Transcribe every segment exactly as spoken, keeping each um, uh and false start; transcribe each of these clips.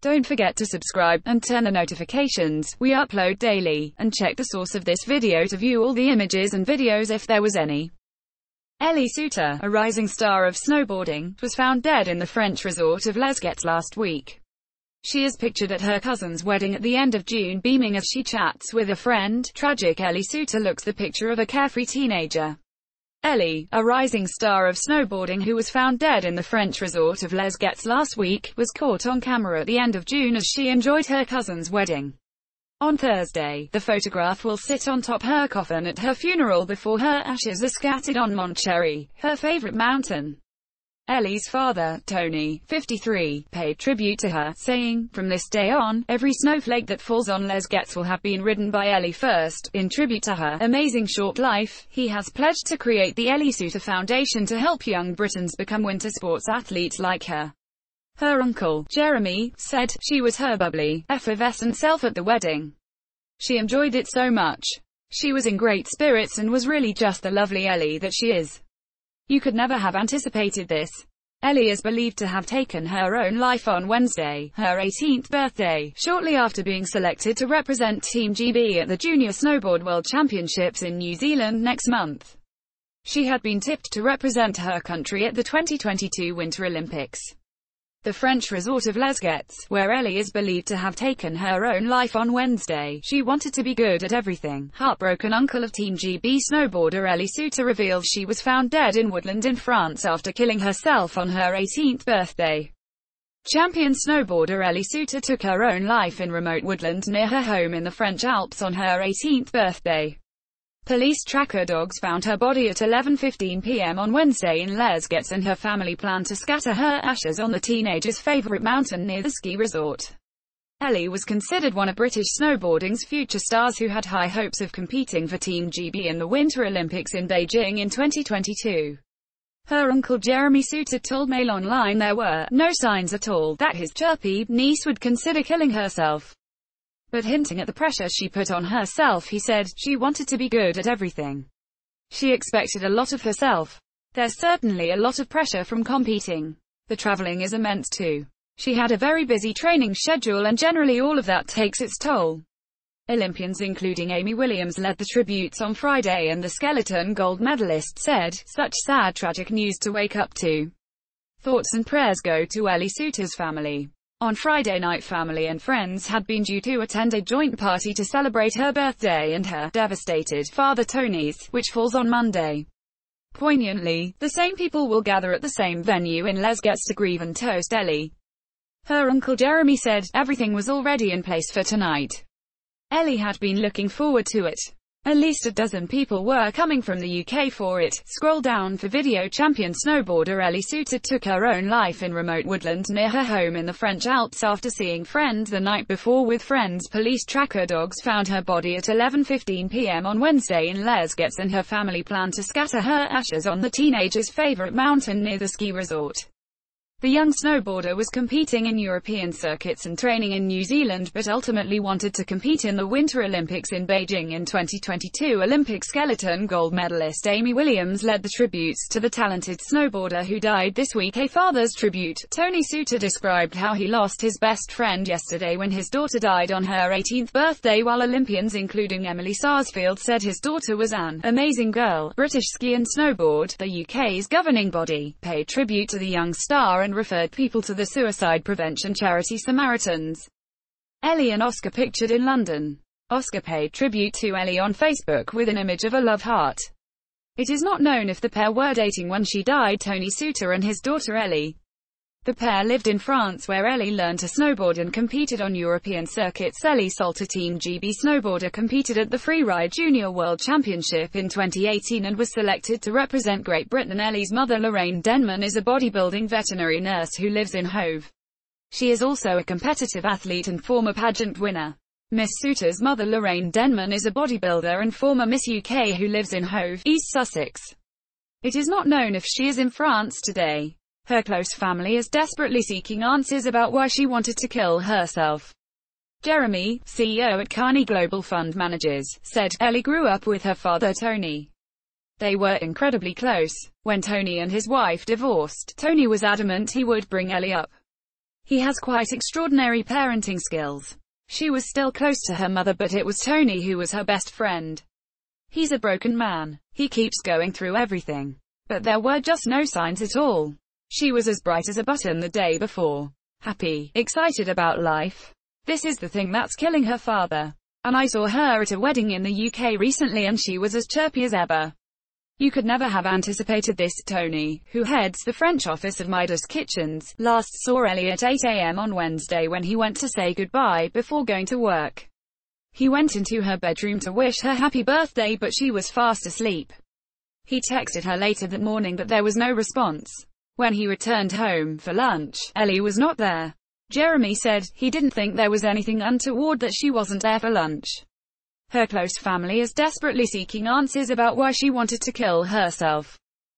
Don't forget to subscribe, and turn the notifications. We upload daily, and check the source of this video to view all the images and videos if there was any. Ellie Soutter, a rising star of snowboarding, was found dead in the French resort of Les Gets last week. She is pictured at her cousin's wedding at the end of June beaming as she chats with a friend. Tragic. Ellie Soutter looks the picture of a carefree teenager. Ellie, a rising star of snowboarding who was found dead in the French resort of Les Gets last week, was caught on camera at the end of June as she enjoyed her cousin's wedding. On Thursday, the photograph will sit on top her coffin at her funeral before her ashes are scattered on Mont Cherry, her favorite mountain. Ellie's father, Tony, fifty-three, paid tribute to her, saying, "From this day on, every snowflake that falls on Les Gets will have been ridden by Ellie first." In tribute to her amazing short life, he has pledged to create the Ellie Soutter Foundation to help young Britons become winter sports athletes like her. Her uncle, Jeremy, said, "She was her bubbly, effervescent self at the wedding. She enjoyed it so much. She was in great spirits and was really just the lovely Ellie that she is. You could never have anticipated this." Ellie is believed to have taken her own life on Wednesday, her eighteenth birthday, shortly after being selected to represent Team G B at the Junior Snowboard World Championships in New Zealand next month. She had been tipped to represent her country at the twenty twenty-two Winter Olympics. The French resort of Les Gets, where Ellie is believed to have taken her own life on Wednesday. She wanted to be good at everything. Heartbroken uncle of Team G B snowboarder Ellie Soutter reveals she was found dead in woodland in France after killing herself on her eighteenth birthday. Champion snowboarder Ellie Soutter took her own life in remote woodland near her home in the French Alps on her eighteenth birthday. Police tracker dogs found her body at eleven fifteen p m on Wednesday in Les Gets, and her family planned to scatter her ashes on the teenager's favorite mountain near the ski resort. Ellie was considered one of British snowboarding's future stars who had high hopes of competing for Team G B in the Winter Olympics in Beijing in twenty twenty-two. Her uncle Jeremy Soutter told Mail Online there were no signs at all that his chirpy niece would consider killing herself. But hinting at the pressure she put on herself, he said, "She wanted to be good at everything. She expected a lot of herself. There's certainly a lot of pressure from competing. The traveling is immense too. She had a very busy training schedule and generally all of that takes its toll." Olympians including Amy Williams led the tributes on Friday, and the skeleton gold medalist said, "Such sad tragic news to wake up to. Thoughts and prayers go to Ellie Soutter's family." On Friday night, family and friends had been due to attend a joint party to celebrate her birthday and her devastated father Tony's, which falls on Monday. Poignantly, the same people will gather at the same venue in Les Gets to grieve and toast Ellie. Her uncle Jeremy said, "Everything was already in place for tonight. Ellie had been looking forward to it. At least a dozen people were coming from the U K for it." Scroll down for video. Champion snowboarder Ellie Soutter took her own life in remote woodland near her home in the French Alps after seeing friends the night before with friends. Police tracker dogs found her body at eleven fifteen p m on Wednesday in Les Gets, and her family planned to scatter her ashes on the teenager's favorite mountain near the ski resort. The young snowboarder was competing in European circuits and training in New Zealand, but ultimately wanted to compete in the Winter Olympics in Beijing in twenty twenty-two. Olympic skeleton gold medalist Amy Williams led the tributes to the talented snowboarder who died this week. A father's tribute. Tony Soutter described how he lost his best friend yesterday when his daughter died on her eighteenth birthday, while Olympians including Emily Sarsfield said his daughter was an amazing girl. British Ski and Snowboard, the U K's governing body, paid tribute to the young star and referred people to the suicide prevention charity Samaritans. Ellie and Oscar pictured in London. Oscar paid tribute to Ellie on Facebook with an image of a love heart. It is not known if the pair were dating when she died. Tony Soutter and his daughter Ellie. The pair lived in France, where Ellie learned to snowboard and competed on European circuits. Ellie Soutter, Team G B snowboarder, competed at the Freeride Junior World Championship in twenty eighteen and was selected to represent Great Britain. Ellie's mother Lorraine Denman is a bodybuilding veterinary nurse who lives in Hove. She is also a competitive athlete and former pageant winner. Miss Soutter's mother Lorraine Denman is a bodybuilder and former Miss U K who lives in Hove, East Sussex. It is not known if she is in France today. Her close family is desperately seeking answers about why she wanted to kill herself. Jeremy, C E O at Carney Global Fund Managers, said, "Ellie grew up with her father Tony. They were incredibly close. When Tony and his wife divorced, Tony was adamant he would bring Ellie up. He has quite extraordinary parenting skills. She was still close to her mother, but it was Tony who was her best friend. He's a broken man. He keeps going through everything. But there were just no signs at all. She was as bright as a button the day before. Happy, excited about life. This is the thing that's killing her father. And I saw her at a wedding in the U K recently and she was as chirpy as ever. You could never have anticipated this. Tony, who heads the French office of Midas Kitchens, last saw Ellie at eight a m on Wednesday when he went to say goodbye before going to work. He went into her bedroom to wish her happy birthday, but she was fast asleep. He texted her later that morning, but there was no response. When he returned home for lunch, Ellie was not there. Jeremy said he didn't think there was anything untoward that she wasn't there for lunch. Her close family is desperately seeking answers about why she wanted to kill herself.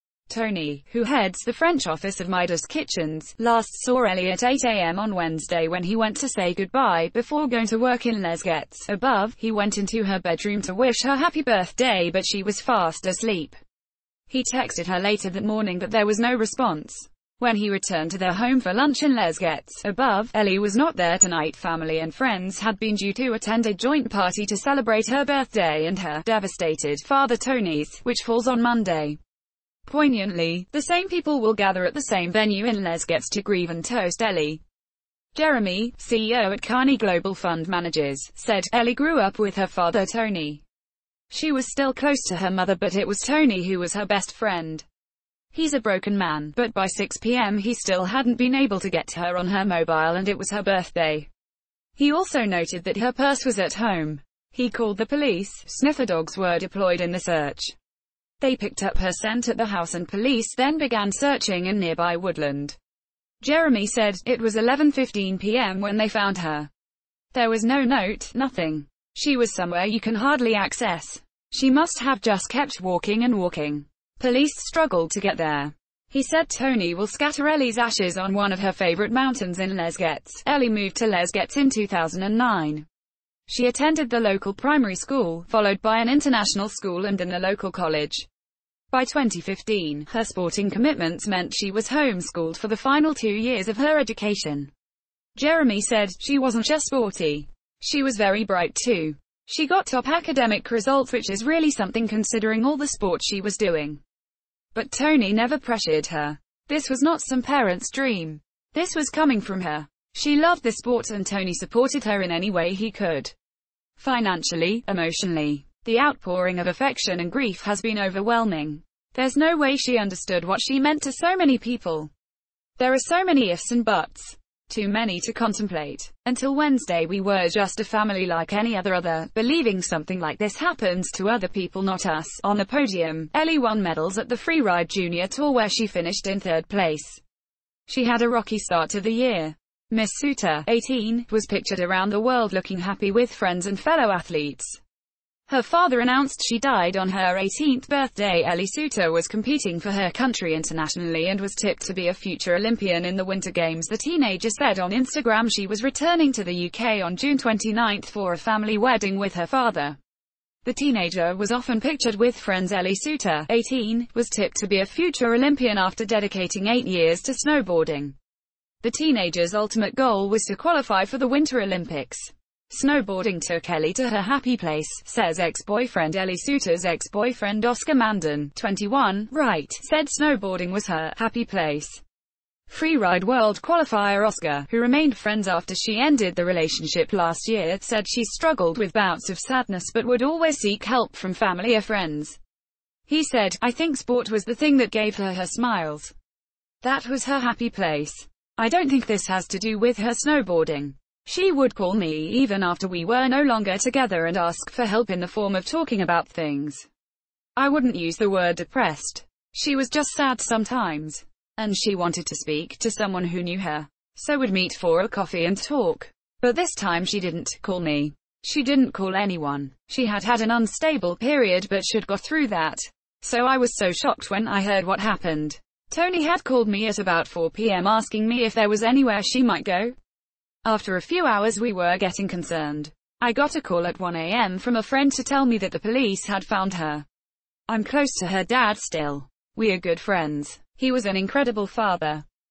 Tony, who heads the French office of Midas Kitchens, last saw Ellie at eight a m on Wednesday when he went to say goodbye before going to work in Les Gets. Above, he went into her bedroom to wish her happy birthday, but she was fast asleep. He texted her later that morning, but there was no response. When he returned to their home for lunch in Les Gets. Above, Ellie was not there tonight. Family and friends had been due to attend a joint party to celebrate her birthday and her devastated father Tony's, which falls on Monday. Poignantly, the same people will gather at the same venue in Les Gets to grieve and toast Ellie. Jeremy, C E O at Carney Global Fund Managers, said, Ellie grew up with her father Tony. She was still close to her mother, but it was Tony who was her best friend. He's a broken man, but by six p m he still hadn't been able to get to her on her mobile and it was her birthday. He also noted that her purse was at home. He called the police. Sniffer dogs were deployed in the search. They picked up her scent at the house and police then began searching in nearby woodland. Jeremy said, it was eleven fifteen p m when they found her. There was no note, nothing. She was somewhere you can hardly access. She must have just kept walking and walking. Police struggled to get there. He said Tony will scatter Ellie's ashes on one of her favorite mountains in Les Gets. Ellie moved to Les Gets in two thousand nine. She attended the local primary school, followed by an international school and then a local college. By twenty fifteen, her sporting commitments meant she was homeschooled for the final two years of her education. Jeremy said, she wasn't just sporty. She was very bright too. She got top academic results, which is really something considering all the sport she was doing. But Tony never pressured her. This was not some parent's dream. This was coming from her. She loved the sport and Tony supported her in any way he could. Financially, emotionally. The outpouring of affection and grief has been overwhelming. There's no way she understood what she meant to so many people. There are so many ifs and buts. Too many to contemplate. Until Wednesday we were just a family like any other other, believing something like this happens to other people, not us. On the podium, Ellie won medals at the Freeride Junior Tour where she finished in third place. She had a rocky start to the year. Miss Soutter, eighteen, was pictured around the world looking happy with friends and fellow athletes. Her father announced she died on her eighteenth birthday. Ellie Soutter was competing for her country internationally and was tipped to be a future Olympian in the Winter Games. The teenager said on Instagram she was returning to the U K on June twenty-ninth for a family wedding with her father. The teenager was often pictured with friends. Ellie Soutter, eighteen, was tipped to be a future Olympian after dedicating eight years to snowboarding. The teenager's ultimate goal was to qualify for the Winter Olympics. Snowboarding took Ellie to her happy place, says ex-boyfriend. Ellie Soutter's ex-boyfriend Oscar Mandan, twenty-one, Wright, said snowboarding was her happy place. Freeride world qualifier Oscar, who remained friends after she ended the relationship last year, said she struggled with bouts of sadness but would always seek help from family or friends. He said, I think sport was the thing that gave her her smiles. That was her happy place. I don't think this has to do with her snowboarding. She would call me even after we were no longer together and ask for help in the form of talking about things. I wouldn't use the word depressed. She was just sad sometimes. And she wanted to speak to someone who knew her. So would meet for a coffee and talk. But this time she didn't call me. She didn't call anyone. She had had an unstable period but should got through that. So I was so shocked when I heard what happened. Tony had called me at about four p m asking me if there was anywhere she might go. After a few hours we were getting concerned. I got a call at one a m from a friend to tell me that the police had found her. I'm close to her dad still. We are good friends. He was an incredible father.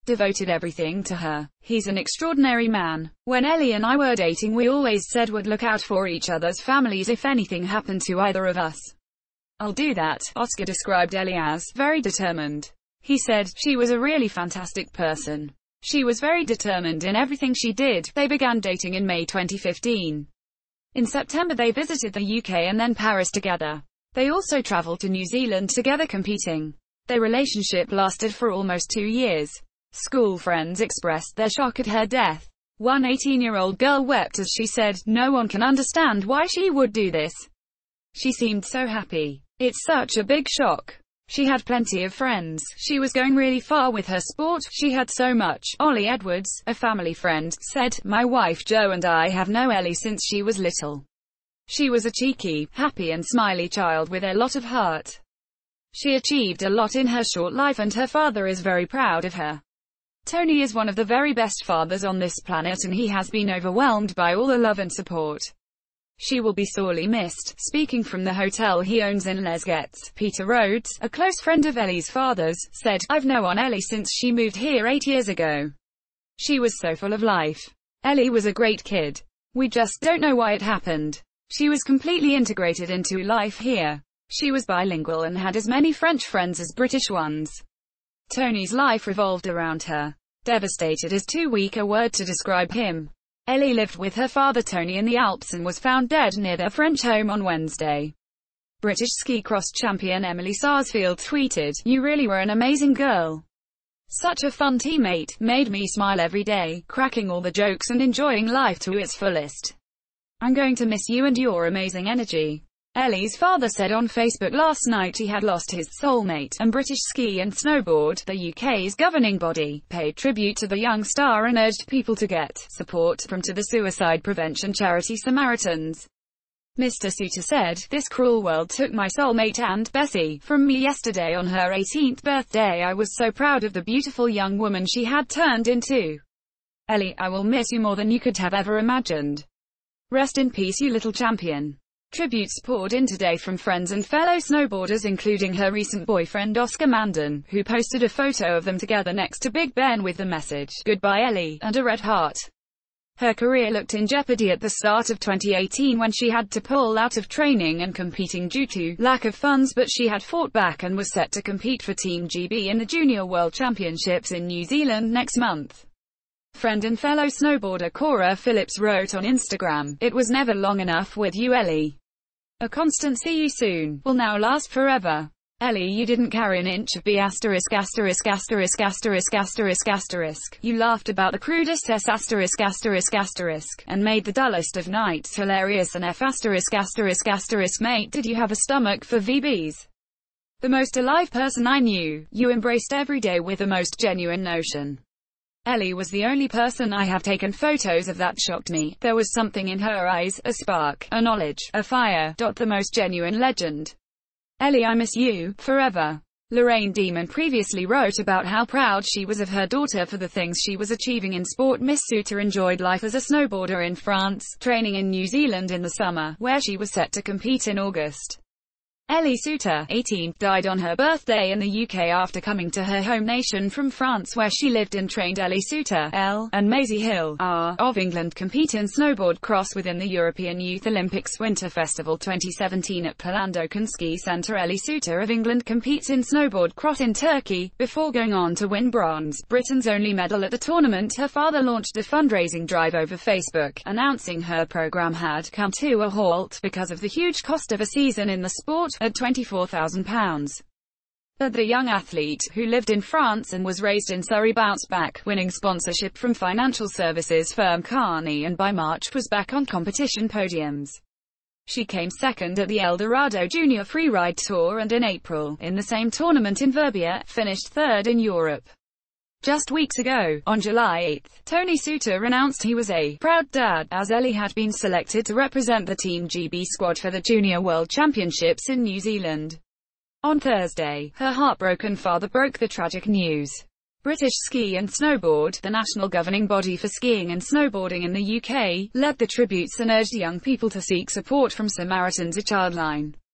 devoted everything to her. He's an extraordinary man. When Ellie and I were dating, we always said we'd look out for each other's families if anything happened to either of us. I'll do that. Oscar described Ellie as very determined. He said, she was a really fantastic person. She was very determined in everything she did. They began dating in May twenty fifteen. In September they visited the U K and then Paris together. They also traveled to New Zealand together competing. Their relationship lasted for almost two years. School friends expressed their shock at her death. One eighteen-year-old girl wept as she said, "No one can understand why she would do this. She seemed so happy. It's such a big shock. She had plenty of friends. She was going really far with her sport. She had so much." Ollie Edwards, a family friend, said, "My wife Jo and I have known Ellie since she was little. She was a cheeky, happy and smiley child with a lot of heart. She achieved a lot in her short life and her father is very proud of her. Tony is one of the very best fathers on this planet and he has been overwhelmed by all the love and support. She will be sorely missed." Speaking from the hotel he owns in Lesgets, Peter Rhodes, a close friend of Ellie's father's, said, "I've known Ellie since she moved here eight years ago. She was so full of life. Ellie was a great kid. We just don't know why it happened. She was completely integrated into life here. She was bilingual and had as many French friends as British ones. Tony's life revolved around her." Devastated is too weak a word to describe him. Ellie lived with her father Tony in the Alps and was found dead near their French home on Wednesday. British ski cross champion Emily Sarsfield tweeted, "You really were an amazing girl. Such a fun teammate, made me smile every day, cracking all the jokes and enjoying life to its fullest. I'm going to miss you and your amazing energy." Ellie's father said on Facebook last night he had lost his soulmate, and British Ski and Snowboard, the U K's governing body, paid tribute to the young star and urged people to get support from to the suicide prevention charity Samaritans. Mister Soutter said, "This cruel world took my soulmate and Bessie from me yesterday on her eighteenth birthday. I was so proud of the beautiful young woman she had turned into. Ellie, I will miss you more than you could have ever imagined. Rest in peace, you little champion." Tributes poured in today from friends and fellow snowboarders, including her recent boyfriend Oscar Mandan, who posted a photo of them together next to Big Ben with the message, "Goodbye Ellie," and a red heart. Her career looked in jeopardy at the start of twenty eighteen when she had to pull out of training and competing due to lack of funds, but she had fought back and was set to compete for Team G B in the Junior World Championships in New Zealand next month. Friend and fellow snowboarder Cora Phillips wrote on Instagram, "It was never long enough with you Ellie. A constant see you soon will now last forever. Ellie, you didn't carry an inch of B asterisk asterisk asterisk asterisk asterisk asterisk. You laughed about the crudest S asterisk asterisk asterisk, and made the dullest of nights hilarious and F asterisk asterisk asterisk mate, did you have a stomach for V Bs? The most alive person I knew. You embraced every day with the most genuine notion. Ellie was the only person I have taken photos of that shocked me. There was something in her eyes, a spark, a knowledge, a fire. The most genuine legend. Ellie, I miss you, forever." Lorraine Demon previously wrote about how proud she was of her daughter for the things she was achieving in sport. Miss Soutter enjoyed life as a snowboarder in France, training in New Zealand in the summer, where she was set to compete in August. Ellie Soutter, eighteen, died on her birthday in the U K after coming to her home nation from France, where she lived and trained. Ellie Soutter, L, and Maisie Hill, R, of England compete in snowboard cross within the European Youth Olympics Winter Festival twenty seventeen at Palandöken Ski Centre. Ellie Soutter of England competes in snowboard cross in Turkey, before going on to win bronze, Britain's only medal at the tournament. Her father launched a fundraising drive over Facebook, announcing her program had come to a halt because of the huge cost of a season in the sport, at twenty-four thousand pounds. But the young athlete, who lived in France and was raised in Surrey, bounced back, winning sponsorship from financial services firm Carney, and by March was back on competition podiums. She came second at the El Dorado Junior Freeride Tour and in April, in the same tournament in Verbia, finished third in Europe. Just weeks ago, on July eighth, Tony Soutter announced he was a proud dad, as Ellie had been selected to represent the Team G B squad for the Junior World Championships in New Zealand. On Thursday, her heartbroken father broke the tragic news. British Ski and Snowboard, the national governing body for skiing and snowboarding in the U K, led the tributes and urged young people to seek support from Samaritans, a childline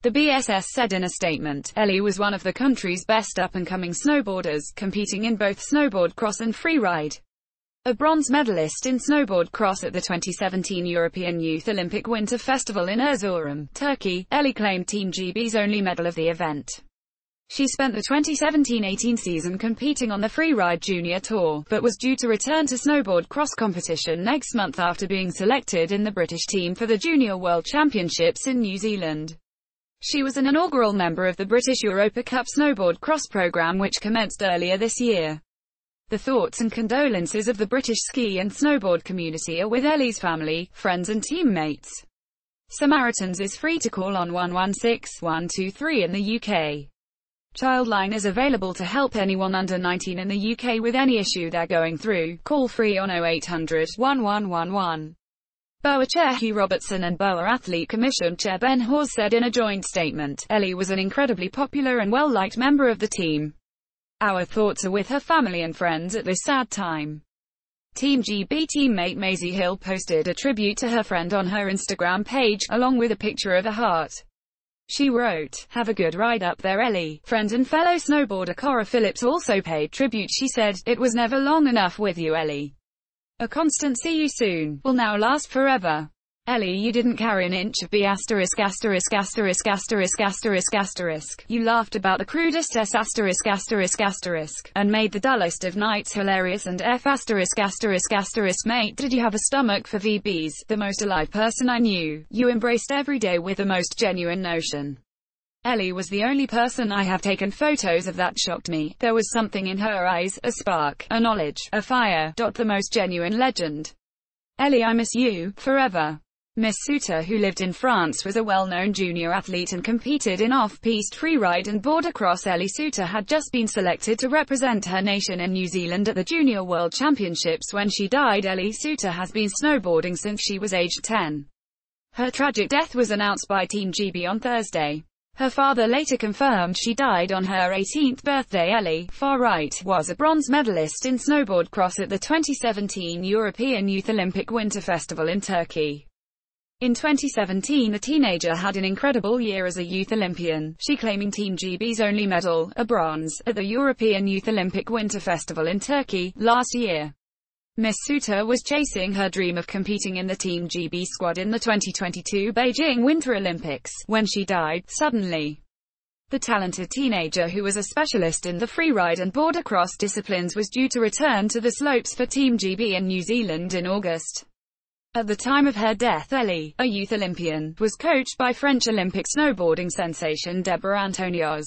The B S S said in a statement, Ellie was one of the country's best up-and-coming snowboarders, competing in both snowboard cross and freeride. A bronze medalist in snowboard cross at the twenty seventeen European Youth Olympic Winter Festival in Erzurum, Turkey, Ellie claimed Team G B's only medal of the event. She spent the twenty seventeen eighteen season competing on the Freeride Junior Tour, but was due to return to snowboard cross competition next month after being selected in the British team for the Junior World Championships in New Zealand. She was an inaugural member of the British Europa Cup snowboard cross programme which commenced earlier this year. The thoughts and condolences of the British ski and snowboard community are with Ellie's family, friends and teammates. Samaritans is free to call on one one six, one two three in the U K. Childline is available to help anyone under nineteen in the U K with any issue they're going through. Call free on oh eight hundred, one one one one. B O A Chair Hugh Robertson and B O A Athlete Commission Chair Ben Hawes said in a joint statement, Ellie was an incredibly popular and well-liked member of the team. Our thoughts are with her family and friends at this sad time. Team G B teammate Maisie Hill posted a tribute to her friend on her Instagram page, along with a picture of a heart. She wrote, "Have a good ride up there, Ellie." Friend and fellow snowboarder Cora Phillips also paid tribute. She said, "It was never long enough with you, Ellie. A constant see you soon will now last forever. Ellie, you didn't carry an inch of B asterisk asterisk asterisk asterisk asterisk asterisk. You laughed about the crudest S asterisk asterisk asterisk, and made the dullest of nights hilarious and F asterisk asterisk asterisk mate, did you have a stomach for V Bs, the most alive person I knew. You embraced every day with the most genuine notion. Ellie was the only person I have taken photos of that shocked me. There was something in her eyes, a spark, a knowledge, a fire. The most genuine legend. Ellie, I miss you, forever." Miss Soutter, who lived in France, was a well-known junior athlete and competed in off-piste freeride and border cross. Ellie Soutter had just been selected to represent her nation in New Zealand at the Junior World Championships when she died. Ellie Soutter has been snowboarding since she was aged ten. Her tragic death was announced by Team G B on Thursday. Her father later confirmed she died on her eighteenth birthday. Ellie, far right, was a bronze medalist in snowboard cross at the twenty seventeen European Youth Olympic Winter Festival in Turkey. In twenty seventeen, the teenager had an incredible year as a youth Olympian, she claiming Team G B's only medal, a bronze, at the European Youth Olympic Winter Festival in Turkey, last year. Miss Soutter was chasing her dream of competing in the Team G B squad in the twenty twenty-two Beijing Winter Olympics, when she died, suddenly. The talented teenager, who was a specialist in the freeride and border cross disciplines, was due to return to the slopes for Team G B in New Zealand in August. At the time of her death, Ellie, a youth Olympian, was coached by French Olympic snowboarding sensation Deborah Antonioz.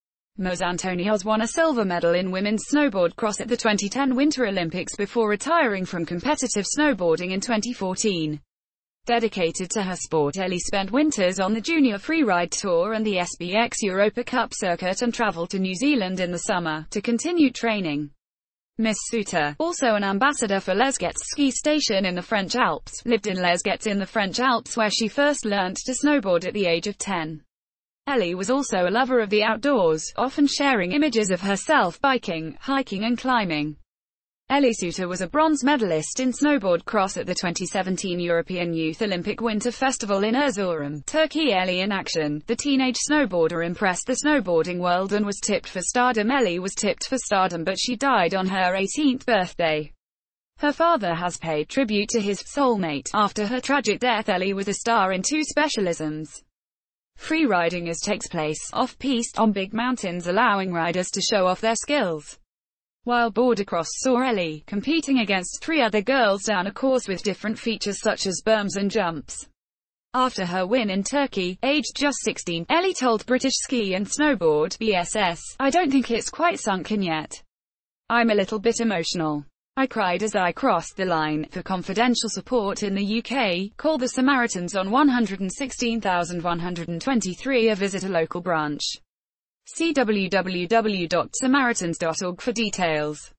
Ms Antonioz won a silver medal in women's snowboard cross at the twenty ten Winter Olympics before retiring from competitive snowboarding in twenty fourteen. Dedicated to her sport, Ellie spent winters on the Junior Freeride Tour and the S B X Europa Cup circuit and travelled to New Zealand in the summer, to continue training. Miss Soutter, also an ambassador for Les Gets ski station in the French Alps, lived in Les Gets in the French Alps where she first learnt to snowboard at the age of ten. Ellie was also a lover of the outdoors, often sharing images of herself biking, hiking and climbing. Ellie Soutter was a bronze medalist in snowboard cross at the twenty seventeen European Youth Olympic Winter Festival in Erzurum, Turkey. Ellie in action. The teenage snowboarder impressed the snowboarding world and was tipped for stardom. Ellie was tipped for stardom, but she died on her eighteenth birthday. Her father has paid tribute to his soulmate. After her tragic death, Ellie was a star in two specialisms. Freeriding as takes place off-piste, on big mountains, allowing riders to show off their skills. While border cross saw Ellie competing against three other girls down a course with different features such as berms and jumps. After her win in Turkey, aged just sixteen, Ellie told British Ski and Snowboard B S S, "I don't think it's quite sunk in yet. I'm a little bit emotional. I cried as I crossed the line." For confidential support in the U K, call the Samaritans on one hundred sixteen thousand one hundred twenty-three or visit a local branch. See w w w dot samaritans dot org for details.